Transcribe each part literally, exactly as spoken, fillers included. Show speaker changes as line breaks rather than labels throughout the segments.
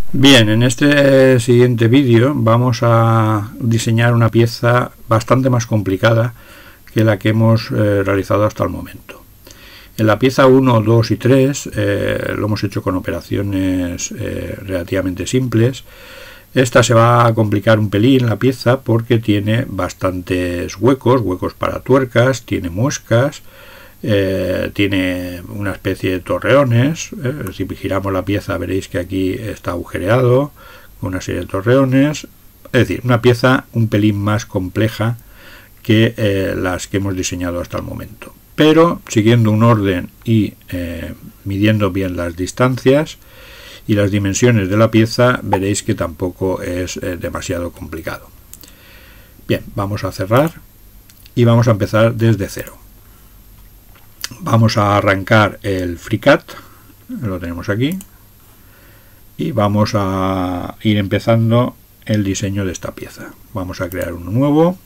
Bien, en este siguiente vídeo vamos a diseñar una pieza bastante más complicada que la que hemos eh, realizado hasta el momento. En la pieza uno, dos y tres eh, lo hemos hecho con operaciones eh, relativamente simples. Esta se va a complicar un pelín la pieza porque tiene bastantes huecos, huecos para tuercas, tiene muescas, eh, tiene una especie de torreones. Eh, si giramos la pieza veréis que aquí está agujereado con una serie de torreones. Es decir, una pieza un pelín más compleja que eh, las que hemos diseñado hasta el momento. Pero siguiendo un orden y eh, midiendo bien las distancias y las dimensiones de la pieza, veréis que tampoco es eh, demasiado complicado. Bien, vamos a cerrar y vamos a empezar desde cero. Vamos a arrancar el FreeCAD, lo tenemos aquí, y vamos a ir empezando el diseño de esta pieza. Vamos a crear uno nuevo.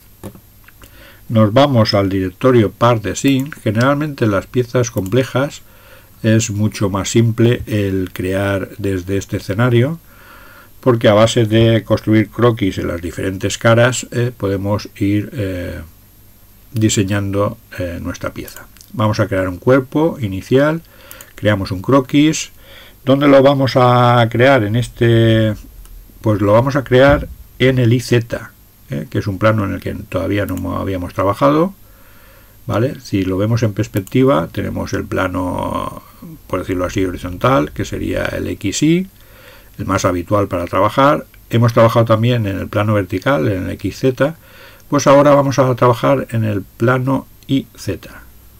Nos vamos al directorio Part Design. Generalmente las piezas complejas es mucho más simple el crear desde este escenario, porque a base de construir croquis en las diferentes caras eh, podemos ir eh, diseñando eh, nuestra pieza. Vamos a crear un cuerpo inicial, creamos un croquis. ¿Dónde lo vamos a crear? En este, pues lo vamos a crear en el I Z, eh, que es un plano en el que todavía no habíamos trabajado. ¿Vale? Si lo vemos en perspectiva, tenemos el plano, por decirlo así, horizontal, que sería el X Y, el más habitual para trabajar. Hemos trabajado también en el plano vertical, en el X Z. Pues ahora vamos a trabajar en el plano Y Z.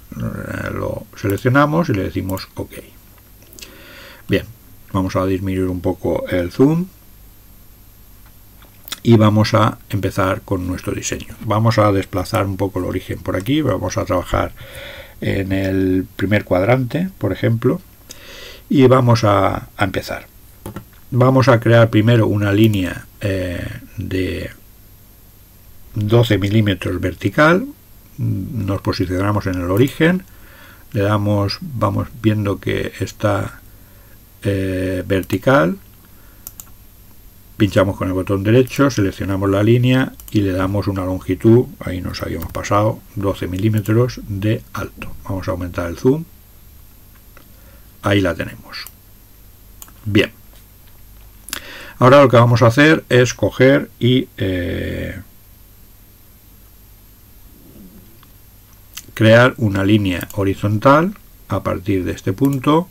Lo seleccionamos y le decimos OK. Bien, vamos a disminuir un poco el zoom y vamos a empezar con nuestro diseño. Vamos a desplazar un poco el origen por aquí. Vamos a trabajar en el primer cuadrante, por ejemplo, y vamos a, a empezar. Vamos a crear primero una línea eh, de doce milímetros vertical. Nos posicionamos en el origen, le damos, vamos viendo que está eh, vertical, pinchamos con el botón derecho, seleccionamos la línea y le damos una longitud, ahí nos habíamos pasado, doce milímetros de alto. Vamos a aumentar el zoom, ahí la tenemos. Bien, ahora lo que vamos a hacer es coger y eh, crear una línea horizontal a partir de este punto.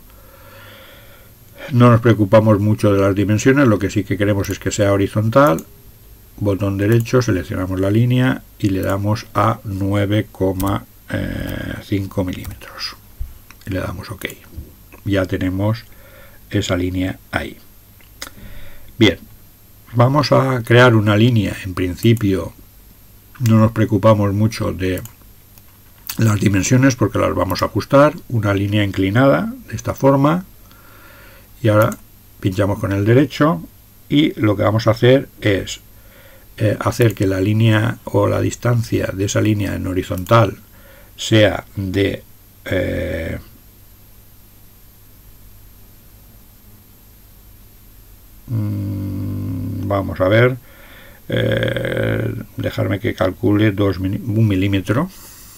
No nos preocupamos mucho de las dimensiones, lo que sí que queremos es que sea horizontal. Botón derecho, seleccionamos la línea y le damos a nueve coma cinco milímetros y le damos OK. Ya tenemos esa línea ahí. Bien, vamos a crear una línea. En principio no nos preocupamos mucho de las dimensiones porque las vamos a ajustar. Una línea inclinada de esta forma. Y ahora pinchamos con el derecho y lo que vamos a hacer es eh, hacer que la línea o la distancia de esa línea en horizontal sea de eh, mmm, vamos a ver, eh, dejarme que calcule dos, un milímetro.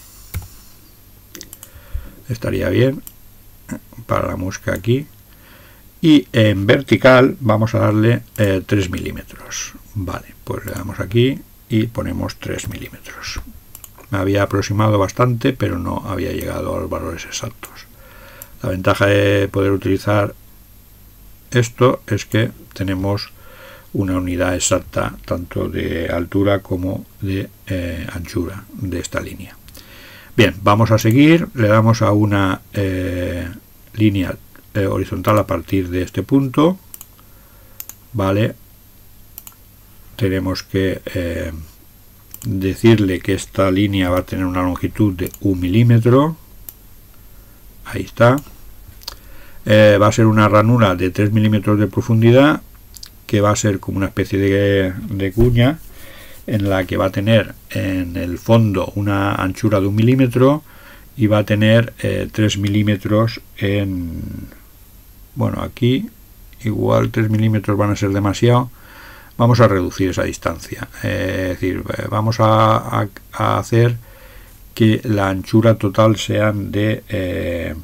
Estaría bien para la mosca aquí. Y en vertical vamos a darle eh, tres milímetros. Vale, pues le damos aquí y ponemos tres milímetros. Me había aproximado bastante, pero no había llegado a los valores exactos. La ventaja de poder utilizar esto es que tenemos una unidad exacta tanto de altura como de eh, anchura de esta línea. Bien, vamos a seguir. Le damos a una eh, línea Eh, horizontal a partir de este punto. Vale, tenemos que eh, decirle que esta línea va a tener una longitud de un milímetro. Ahí está. Eh, va a ser una ranura de tres milímetros de profundidad, que va a ser como una especie de, de cuña en la que va a tener en el fondo una anchura de un milímetro y va a tener eh, tres milímetros en, bueno, aquí igual tres milímetros van a ser demasiado, vamos a reducir esa distancia, eh, es decir, vamos a, a, a hacer que la anchura total sean de eh,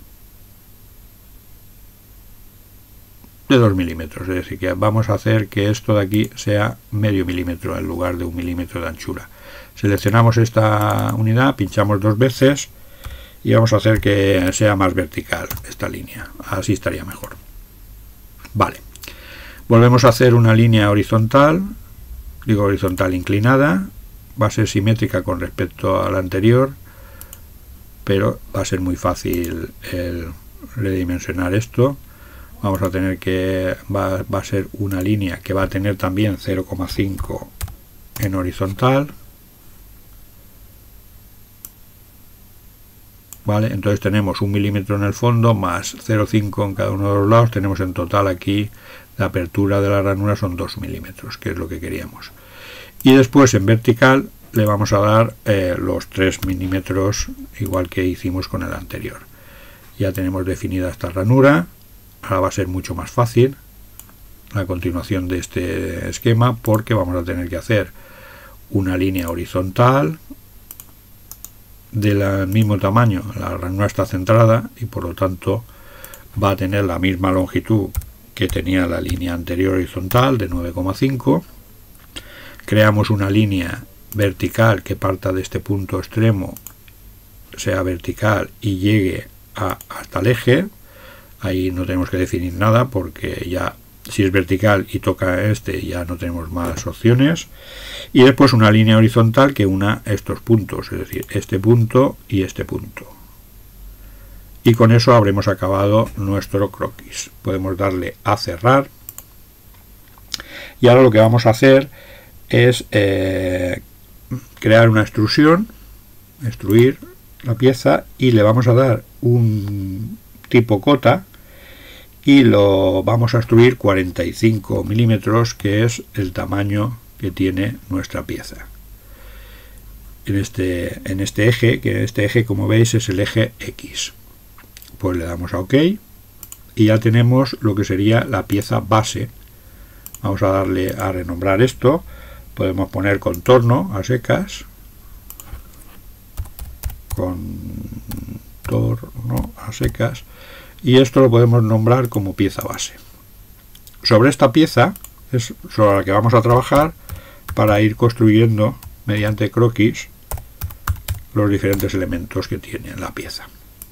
de dos milímetros, es decir, que vamos a hacer que esto de aquí sea medio milímetro en lugar de un milímetro de anchura. Seleccionamos esta unidad, pinchamos dos veces y vamos a hacer que sea más vertical esta línea, así estaría mejor. Vale, volvemos a hacer una línea horizontal, digo horizontal inclinada, va a ser simétrica con respecto a la anterior, pero va a ser muy fácil el redimensionar esto. Vamos a tener que, va, va a ser una línea que va a tener también cero coma cinco en horizontal. Vale, entonces tenemos un milímetro en el fondo más cero coma cinco en cada uno de los lados. Tenemos en total aquí la apertura de la ranura son dos milímetros, que es lo que queríamos. Y después en vertical le vamos a dar eh, los tres milímetros, igual que hicimos con el anterior. Ya tenemos definida esta ranura. Ahora va a ser mucho más fácil la continuación de este esquema, porque vamos a tener que hacer una línea horizontal del mismo tamaño. La ranura está centrada y por lo tanto va a tener la misma longitud que tenía la línea anterior horizontal de nueve coma cinco. Creamos una línea vertical que parta de este punto extremo, sea vertical y llegue a, hasta el eje. Ahí no tenemos que definir nada porque ya si es vertical y toca este ya no tenemos más opciones. Y después una línea horizontal que una estos puntos, es decir, este punto y este punto. Y con eso habremos acabado nuestro croquis. Podemos darle a cerrar. Y ahora lo que vamos a hacer es eh, crear una extrusión, extruir la pieza, y le vamos a dar un tipo cota y lo vamos a extruir cuarenta y cinco milímetros, que es el tamaño que tiene nuestra pieza. En este, en este eje, que este eje como veis es el eje X. Pues le damos a OK y ya tenemos lo que sería la pieza base. Vamos a darle a renombrar esto. Podemos poner contorno a secas, contorno a secas, y esto lo podemos nombrar como pieza base. Sobre esta pieza es sobre la que vamos a trabajar para ir construyendo mediante croquis los diferentes elementos que tiene la pieza.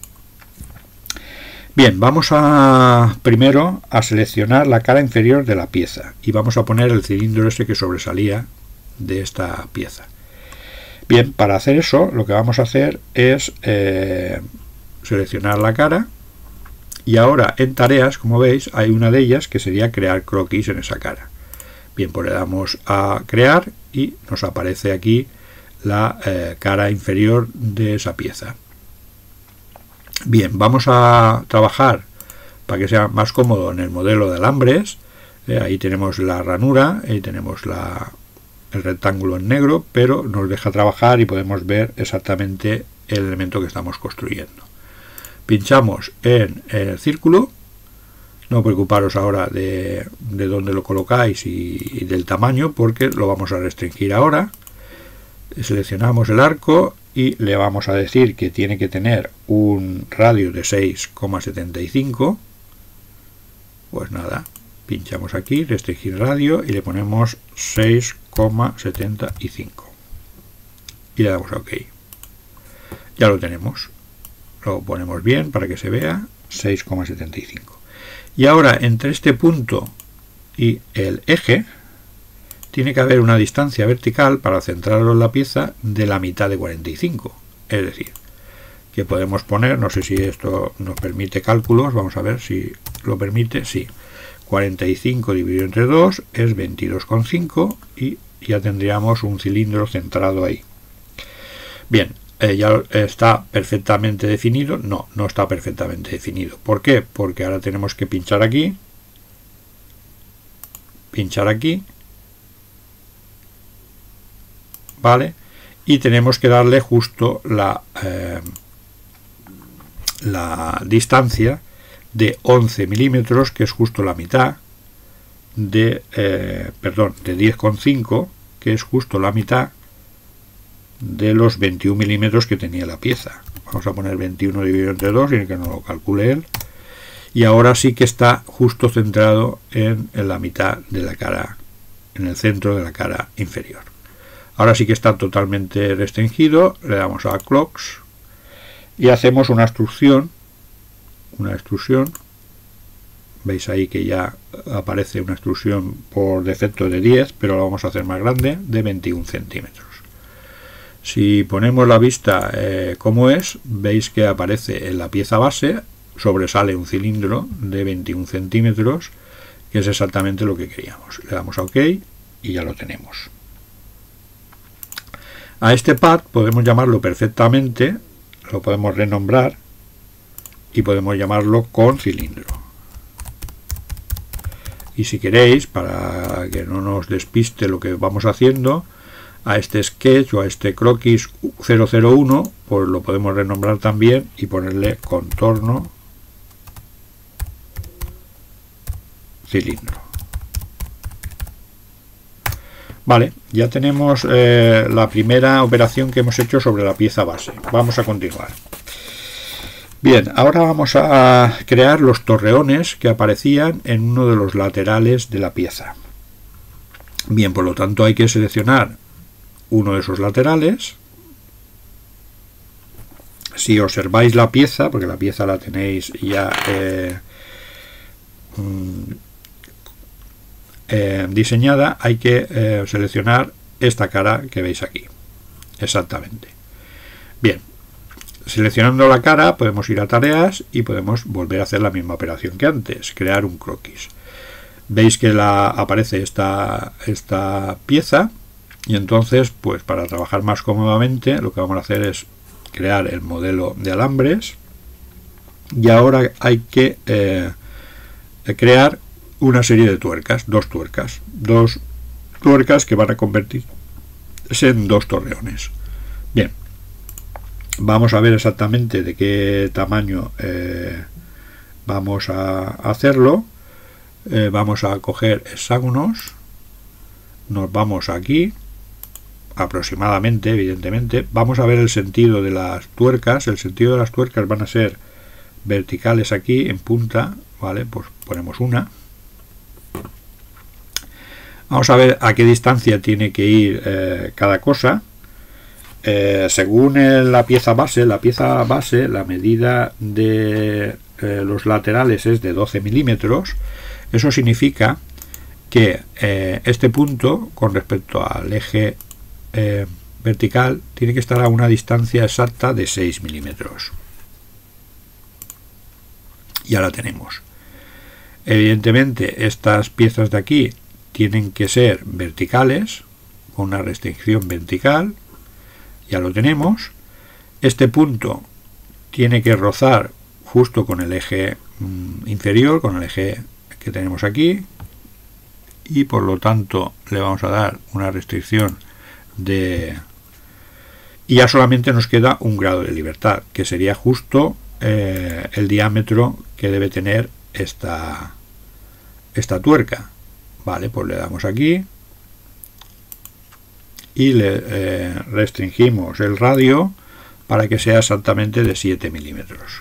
Bien, vamos a primero a seleccionar la cara inferior de la pieza y vamos a poner el cilindro ese que sobresalía de esta pieza. Bien, para hacer eso lo que vamos a hacer es eh, seleccionar la cara, y ahora en tareas, como veis, hay una de ellas que sería crear croquis en esa cara. Bien, pues le damos a crear y nos aparece aquí la eh, cara inferior de esa pieza. Bien, vamos a trabajar para que sea más cómodo en el modelo de alambres. Eh, ahí tenemos la ranura, ahí tenemos la, el rectángulo en negro, pero nos deja trabajar y podemos ver exactamente el elemento que estamos construyendo. Pinchamos en el círculo, no preocuparos ahora de, de dónde lo colocáis y, y del tamaño, porque lo vamos a restringir ahora. Seleccionamos el arco y le vamos a decir que tiene que tener un radio de seis coma setenta y cinco. Pues nada, pinchamos aquí, restringir radio, y le ponemos seis coma setenta y cinco y le damos a OK. Ya lo tenemos, lo ponemos bien para que se vea, seis coma setenta y cinco. Y ahora entre este punto y el eje tiene que haber una distancia vertical para centrarlo en la pieza de la mitad de cuarenta y cinco, es decir, que podemos poner, no sé si esto nos permite cálculos, vamos a ver si lo permite, sí, cuarenta y cinco dividido entre dos es veintidós coma cinco y ya tendríamos un cilindro centrado ahí. Bien, eh, ya está perfectamente definido. No, no está perfectamente definido. ¿Por qué? Porque ahora tenemos que pinchar aquí, pinchar aquí, ¿vale? Y tenemos que darle justo la, eh, la distancia de once milímetros, que es justo la mitad, de eh, perdón, de diez coma cinco, que es justo la mitad de los veintiún milímetros que tenía la pieza. Vamos a poner veintiuno dividido entre dos y que nos lo calcule él. Y ahora sí que está justo centrado en, en la mitad de la cara, en el centro de la cara inferior. Ahora sí que está totalmente restringido. Le damos a Clocks y hacemos una extrusión. Una extrusión. Veis ahí que ya aparece una extrusión por defecto de diez, pero la vamos a hacer más grande, de veintiún centímetros. Si ponemos la vista eh, como es, veis que aparece en la pieza base, sobresale un cilindro de veintiún centímetros, que es exactamente lo que queríamos. Le damos a OK y ya lo tenemos. A este pad podemos llamarlo perfectamente, lo podemos renombrar y podemos llamarlo con cilindro. Y si queréis, para que no nos despiste lo que vamos haciendo, a este sketch o a este croquis cero cero uno, pues lo podemos renombrar también y ponerle contorno cilindro. Vale, ya tenemos eh, la primera operación que hemos hecho sobre la pieza base. Vamos a continuar. Bien, ahora vamos a crear los torreones que aparecían en uno de los laterales de la pieza. Bien, por lo tanto hay que seleccionar uno de esos laterales. Si observáis la pieza, porque la pieza la tenéis ya eh, eh, diseñada, hay que eh, seleccionar esta cara que veis aquí. Exactamente. Bien, seleccionando la cara podemos ir a tareas y podemos volver a hacer la misma operación que antes, crear un croquis. Veis que la, aparece esta, esta pieza. Y entonces, pues para trabajar más cómodamente, lo que vamos a hacer es crear el modelo de alambres. Y ahora hay que eh, crear una serie de tuercas, dos tuercas. Dos tuercas que van a convertirse en dos torreones. Bien, vamos a ver exactamente de qué tamaño eh, vamos a hacerlo. Eh, vamos a coger hexágonos. Nos vamos aquí. Aproximadamente, evidentemente, vamos a ver el sentido de las tuercas. El sentido de las tuercas van a ser verticales aquí en punta, vale, pues ponemos una. Vamos a ver a qué distancia tiene que ir eh, cada cosa. Eh, según el, la pieza base, la pieza base, la medida de eh, los laterales es de doce milímetros. Eso significa que eh, este punto, con respecto al eje Eh, vertical, tiene que estar a una distancia exacta de seis milímetros. Ya la tenemos. Evidentemente estas piezas de aquí tienen que ser verticales, con una restricción vertical. Ya lo tenemos. Este punto tiene que rozar justo con el eje mm, inferior, con el eje que tenemos aquí, y por lo tanto le vamos a dar una restricción de, y ya solamente nos queda un grado de libertad, que sería justo eh, el diámetro que debe tener esta esta tuerca. Vale, pues le damos aquí y le eh, restringimos el radio para que sea exactamente de siete milímetros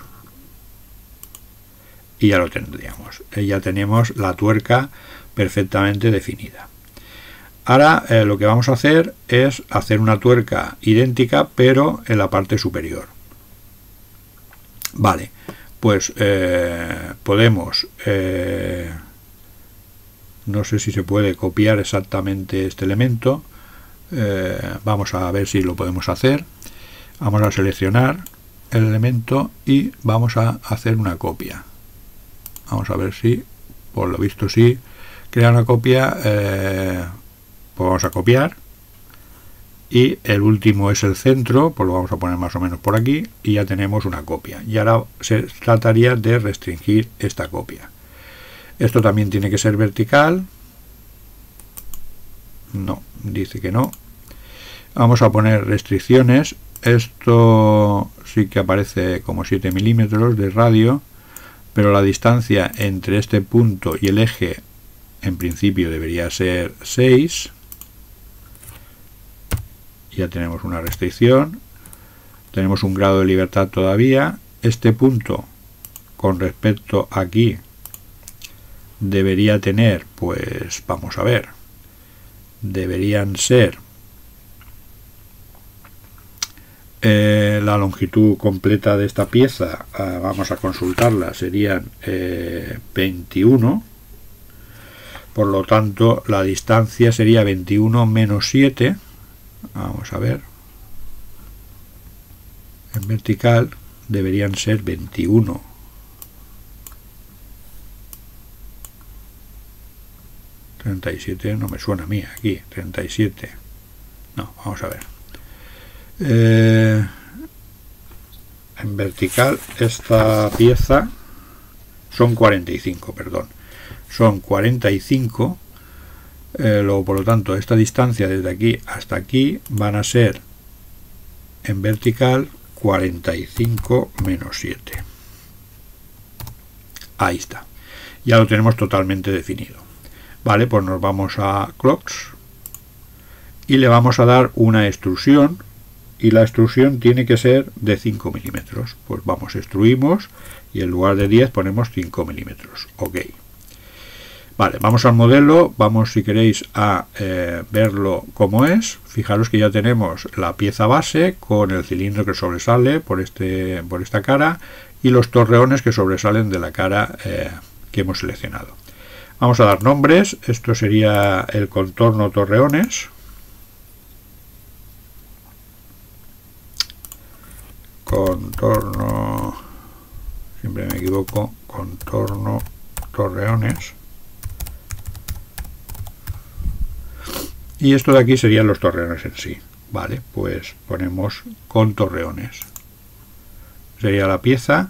y ya lo tendríamos. Ya tenemos la tuerca perfectamente definida. Ahora eh, lo que vamos a hacer es hacer una tuerca idéntica, pero en la parte superior. Vale, pues eh, podemos, eh, no sé si se puede copiar exactamente este elemento. Eh, vamos a ver si lo podemos hacer. Vamos a seleccionar el elemento y vamos a hacer una copia. Vamos a ver si, por lo visto sí, crea una copia. Eh, Pues vamos a copiar y el último es el centro, pues lo vamos a poner más o menos por aquí y ya tenemos una copia. Y ahora se trataría de restringir esta copia. Esto también tiene que ser vertical. No, dice que no. Vamos a poner restricciones. Esto sí que aparece como siete milímetros de radio, pero la distancia entre este punto y el eje en principio debería ser seis. Ya tenemos una restricción, tenemos un grado de libertad todavía. Este punto con respecto aquí debería tener, pues vamos a ver, deberían ser eh, la longitud completa de esta pieza, eh, vamos a consultarla, serían eh, veintiuno, por lo tanto la distancia sería veintiuno menos siete. Vamos a ver, en vertical deberían ser veintiuno. treinta y siete no me suena a mí aquí, treinta y siete. No, vamos a ver. Eh, en vertical esta pieza son cuarenta y cinco, perdón. Son cuarenta y cinco. Eh, luego, por lo tanto, esta distancia desde aquí hasta aquí van a ser en vertical cuarenta y cinco menos siete. Ahí está. Ya lo tenemos totalmente definido. Vale, pues nos vamos a Clocks y le vamos a dar una extrusión, y la extrusión tiene que ser de cinco milímetros. Pues vamos, extruimos y en lugar de diez ponemos cinco milímetros. Ok. Vale, vamos al modelo, vamos si queréis a eh, verlo como es. Fijaros que ya tenemos la pieza base con el cilindro que sobresale por, este, por esta cara y los torreones que sobresalen de la cara eh, que hemos seleccionado. Vamos a dar nombres. Esto sería el contorno torreones. Contorno, siempre me equivoco, contorno torreones. Y esto de aquí serían los torreones en sí. Vale, pues ponemos con torreones. Sería la pieza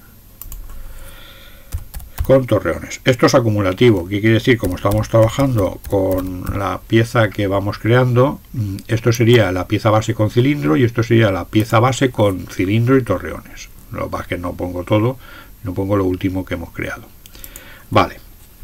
con torreones. Esto es acumulativo. ¿Qué quiere decir? Como estamos trabajando con la pieza que vamos creando, esto sería la pieza base con cilindro y esto sería la pieza base con cilindro y torreones. Lo que pasa es que no pongo todo, no pongo lo último que hemos creado. Vale.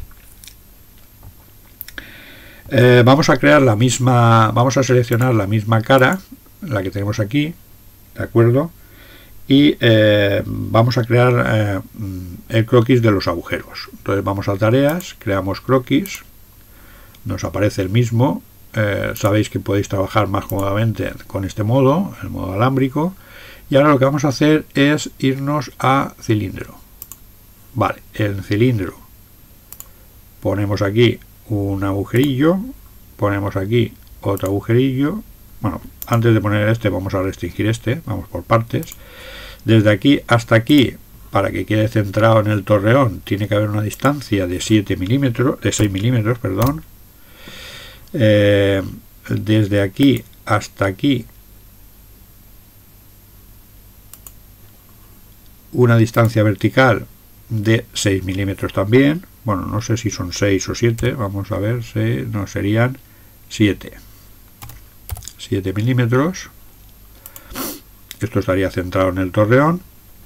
Eh, vamos a crear la misma, vamos a seleccionar la misma cara, la que tenemos aquí, ¿de acuerdo? Y eh, vamos a crear eh, el croquis de los agujeros. Entonces vamos a tareas, creamos croquis, nos aparece el mismo. Eh, sabéis que podéis trabajar más cómodamente con este modo, el modo alámbrico. Y ahora lo que vamos a hacer es irnos a cilindro. Vale, en cilindro ponemos aquí un agujerillo, ponemos aquí otro agujerillo. Bueno, antes de poner este vamos a restringir este, vamos por partes. Desde aquí hasta aquí, para que quede centrado en el torreón, tiene que haber una distancia de siete milímetros, de seis milímetros, perdón. Eh, desde aquí hasta aquí, una distancia vertical de seis milímetros también. Bueno, no sé si son seis o siete, vamos a ver, si no, serían siete. siete milímetros. Esto estaría centrado en el torreón.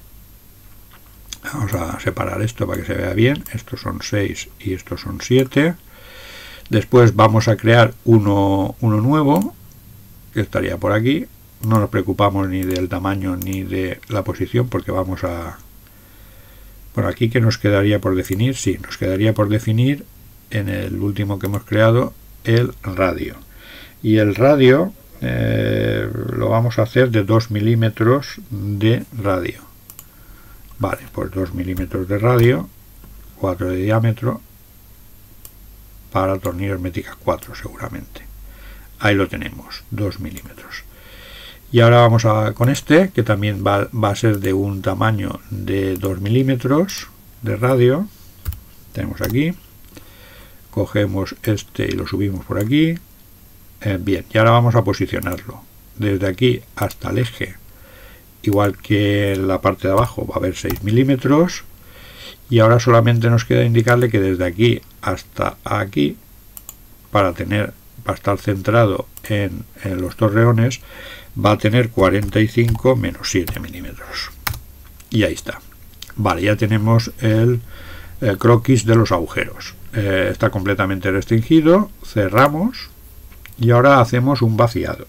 Vamos a separar esto para que se vea bien. Estos son seis y estos son siete. Después vamos a crear uno, uno nuevo, que estaría por aquí. No nos preocupamos ni del tamaño ni de la posición, porque vamos a... Bueno, aquí que nos quedaría por definir, sí, nos quedaría por definir en el último que hemos creado, el radio. Y el radio eh, lo vamos a hacer de dos milímetros de radio. Vale, pues dos milímetros de radio, cuatro de diámetro, para tornillos métricas cuatro seguramente. Ahí lo tenemos, dos milímetros. Y ahora vamos a con este, que también va, va a ser de un tamaño de dos milímetros de radio. Tenemos aquí. Cogemos este y lo subimos por aquí. Eh, bien, y ahora vamos a posicionarlo. Desde aquí hasta el eje, igual que en la parte de abajo, va a haber seis milímetros. Y ahora solamente nos queda indicarle que desde aquí hasta aquí, para tener, para estar centrado en, en los torreones, va a tener cuarenta y cinco menos siete milímetros. Y ahí está. Vale, ya tenemos el, el croquis de los agujeros. eh, está completamente restringido, cerramos y ahora hacemos un vaciado.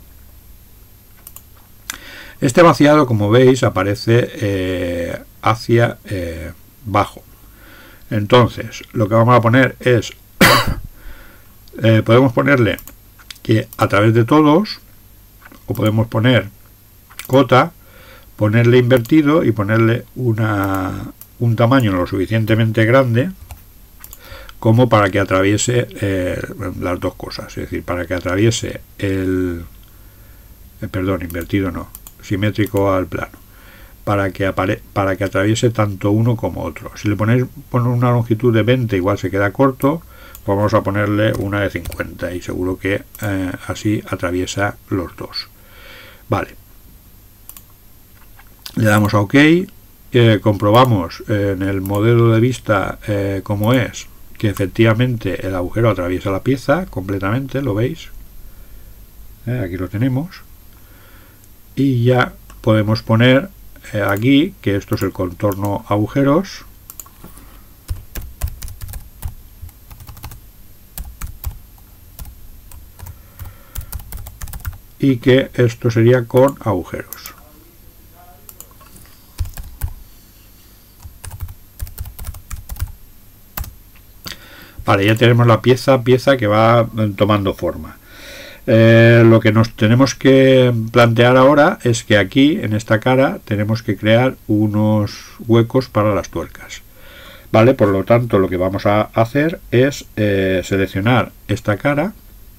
Este vaciado, como veis, aparece eh, hacia eh, abajo. Entonces, lo que vamos a poner es, eh, podemos ponerle que a través de todos, o podemos poner cota, ponerle invertido y ponerle una, un tamaño lo suficientemente grande como para que atraviese eh, las dos cosas, es decir, para que atraviese el, eh, perdón, invertido no, simétrico al plano, para que apare para que atraviese tanto uno como otro. Si le ponéis poner una longitud de veinte, igual se queda corto, pues vamos a ponerle una de cincuenta y seguro que eh, así atraviesa los dos. Vale, le damos a OK, eh, comprobamos eh, en el modelo de vista eh, como es, que efectivamente el agujero atraviesa la pieza completamente, lo veis, eh, aquí lo tenemos, y ya podemos poner eh, aquí que esto es el contorno agujeros, y que esto sería con agujeros. Vale, ya tenemos la pieza, pieza que va tomando forma. Eh, lo que nos tenemos que plantear ahora es que aquí, en esta cara, tenemos que crear unos huecos para las tuercas. Vale, por lo tanto, lo que vamos a hacer es eh, seleccionar esta cara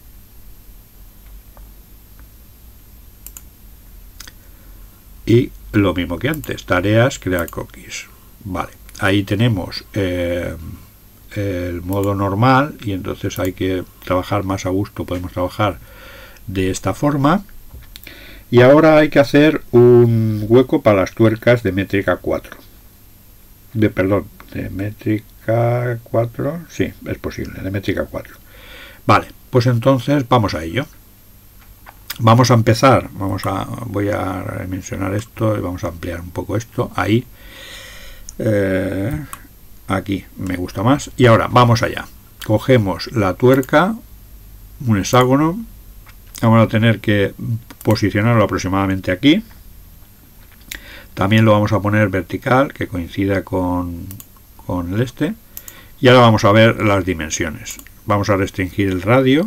y lo mismo que antes, tareas, crear croquis. Vale, ahí tenemos eh, el modo normal y entonces hay que trabajar más a gusto, podemos trabajar de esta forma. Y ahora hay que hacer un hueco para las tuercas de métrica cuatro, de perdón, de métrica cuatro, sí, es posible, de métrica cuatro. Vale, pues entonces vamos a ello. Vamos a empezar, vamos a, voy a redimensionar esto y vamos a ampliar un poco esto, ahí, eh, aquí me gusta más. Y ahora vamos allá, cogemos la tuerca, un hexágono, vamos a tener que posicionarlo aproximadamente aquí, también lo vamos a poner vertical, que coincida con, con el este, y ahora vamos a ver las dimensiones. Vamos a restringir el radio.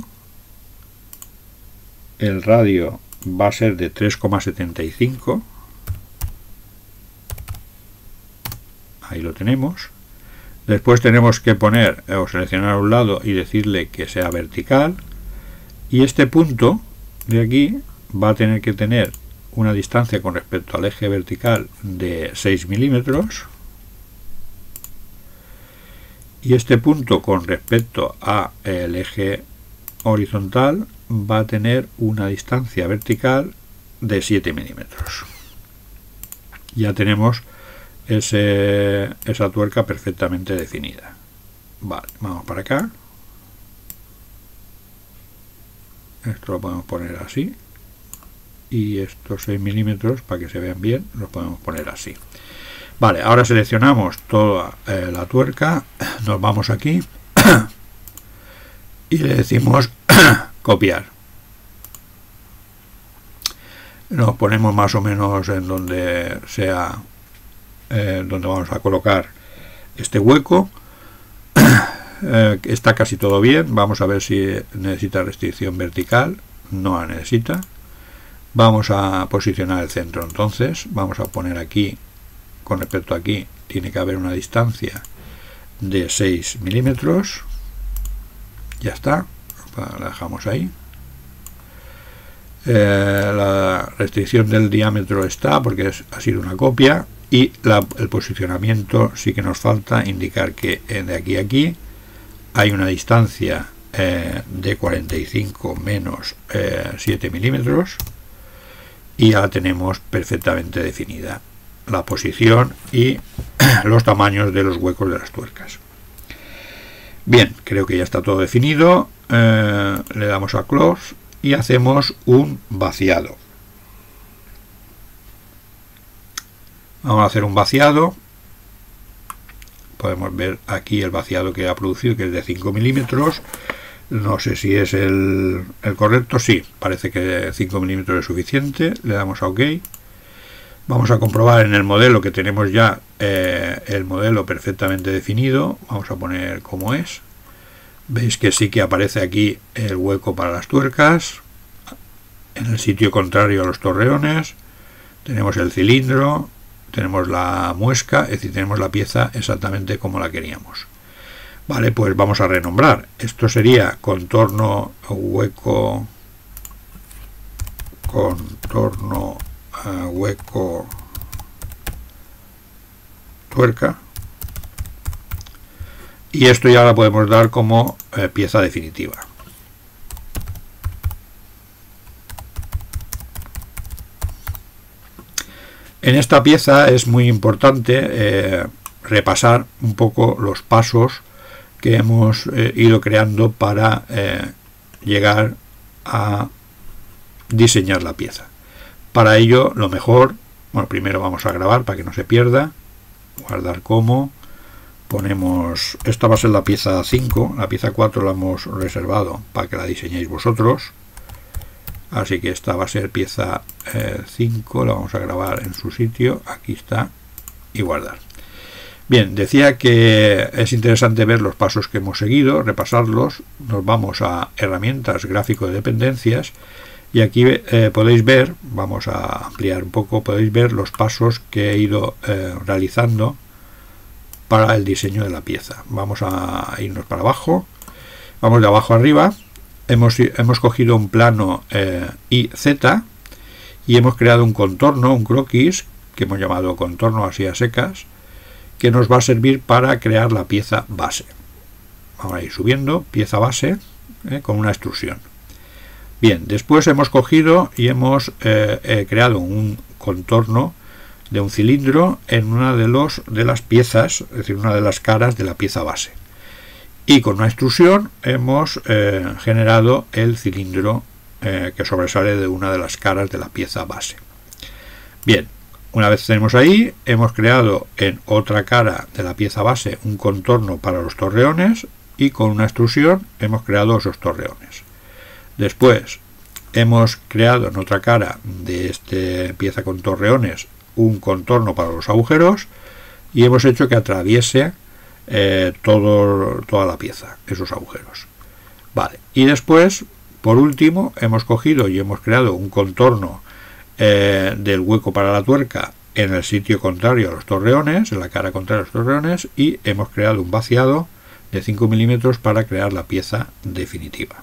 El radio va a ser de tres coma setenta y cinco, ahí lo tenemos. Después tenemos que poner o seleccionar a un lado y decirle que sea vertical, y este punto de aquí va a tener que tener una distancia con respecto al eje vertical de seis milímetros, y este punto con respecto al eje horizontal va a tener una distancia vertical de siete milímetros. Ya tenemos ese, esa tuerca perfectamente definida. Vale, vamos para acá. Esto lo podemos poner así, y estos seis milímetros, para que se vean bien, los podemos poner así. Vale, ahora seleccionamos toda eh, la tuerca, nos vamos aquí y le decimos copiar. Nos ponemos más o menos en donde sea eh, donde vamos a colocar este hueco. Eh, está casi todo bien. Vamos a ver si necesita restricción vertical. No la necesita. Vamos a posicionar el centro, entonces vamos a poner aquí, con respecto a aquí tiene que haber una distancia de seis milímetros. Ya está, la dejamos ahí. Eh, la restricción del diámetro está porque es, ha sido una copia, y la, el posicionamiento sí que nos falta indicar que de aquí a aquí hay una distancia eh, de cuarenta y cinco menos eh, siete milímetros, y ya la tenemos perfectamente definida la posición y los tamaños de los huecos de las tuercas. Bien, creo que ya está todo definido. Eh, le damos a Close y hacemos un vaciado. Vamos a hacer un vaciado. podemos ver aquí el vaciado que ha producido, que es de cinco milímetros. No sé si es el, el correcto. Sí, parece que cinco milímetros es suficiente. Le damos a OK. Vamos a comprobar en el modelo que tenemos ya eh, el modelo perfectamente definido. Vamos a poner como es. Veis que sí que aparece aquí el hueco para las tuercas. En el sitio contrario a los torreones. Tenemos el cilindro. Tenemos la muesca. Es decir, tenemos la pieza exactamente como la queríamos. Vale, pues vamos a renombrar. Esto sería contorno hueco. Contorno uh, hueco tuerca. Y esto ya la podemos dar como eh, pieza definitiva. En esta pieza es muy importante eh, repasar un poco los pasos que hemos eh, ido creando para eh, llegar a diseñar la pieza. Para ello, lo mejor, bueno, primero vamos a grabar para que no se pierda, guardar como, ponemos, esta va a ser la pieza cinco, la pieza cuatro la hemos reservado para que la diseñéis vosotros, así que esta va a ser pieza eh, cinco, la vamos a grabar en su sitio, aquí está, y guardar. Bien, decía que es interesante ver los pasos que hemos seguido, repasarlos. Nos vamos a herramientas, gráfico de dependencias, y aquí eh, podéis ver, vamos a ampliar un poco, podéis ver los pasos que he ido eh, realizando para el diseño de la pieza. Vamos a irnos para abajo, vamos de abajo arriba, hemos, hemos cogido un plano eh, I Z y hemos creado un contorno, un croquis, que hemos llamado contorno así a secas, que nos va a servir para crear la pieza base. Vamos a ir subiendo, pieza base, eh, con una extrusión. Bien, después hemos cogido y hemos eh, eh, creado un contorno de un cilindro en una de, los, de las piezas, es decir, una de las caras de la pieza base. Y con una extrusión hemos eh, generado el cilindro eh, que sobresale de una de las caras de la pieza base. Bien, una vez tenemos ahí, hemos creado en otra cara de la pieza base un contorno para los torreones y con una extrusión hemos creado esos torreones. Después hemos creado en otra cara de esta pieza con torreones un contorno para los agujeros y hemos hecho que atraviese eh, todo, toda la pieza, esos agujeros. Vale, y después, por último, hemos cogido y hemos creado un contorno Eh, del hueco para la tuerca en el sitio contrario a los torreones, en la cara contraria a los torreones, y hemos creado un vaciado de cinco milímetros para crear la pieza definitiva.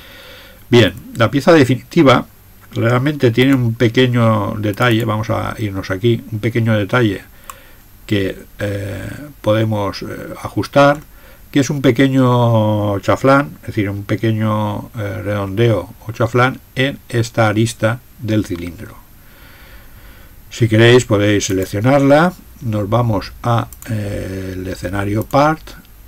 Bien, la pieza definitiva realmente tiene un pequeño detalle, vamos a irnos aquí, un pequeño detalle que eh, podemos eh, ajustar, que es un pequeño chaflán, es decir, un pequeño eh, redondeo o chaflán en esta arista del cilindro. Si queréis podéis seleccionarla, nos vamos a eh, el escenario Part,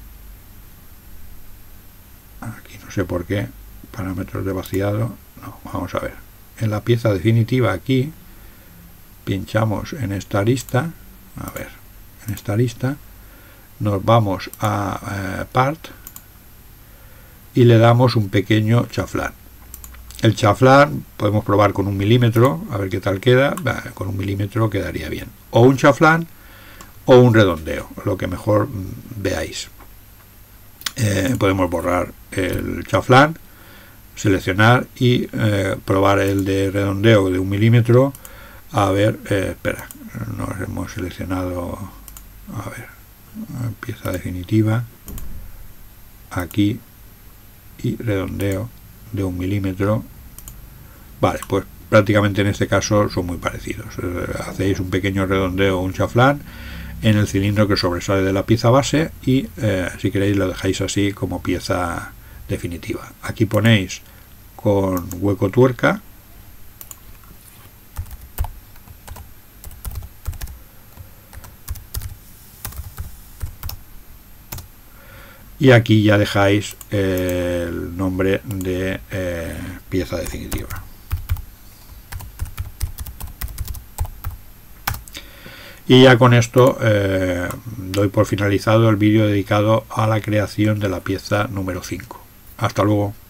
aquí no sé por qué, parámetros de vaciado, no, vamos a ver, en la pieza definitiva aquí, pinchamos en esta arista, a ver, en esta arista, nos vamos a eh, Part y le damos un pequeño chaflán. El chaflán podemos probar con un milímetro, a ver qué tal queda. Bah, con un milímetro quedaría bien. O un chaflán o un redondeo, lo que mejor veáis. Eh, podemos borrar el chaflán, seleccionar y eh, probar el de redondeo de un milímetro. A ver, eh, espera, nos hemos seleccionado, a ver, pieza definitiva, aquí, y redondeo de un milímetro. Vale, pues prácticamente en este caso son muy parecidos. Eh, hacéis un pequeño redondeo o un chaflán en el cilindro que sobresale de la pieza base y eh, si queréis lo dejáis así como pieza definitiva. Aquí ponéis con hueco tuerca, y aquí ya dejáis eh, el nombre de eh, pieza definitiva. Y ya con esto eh, doy por finalizado el vídeo dedicado a la creación de la pieza número cinco. Hasta luego.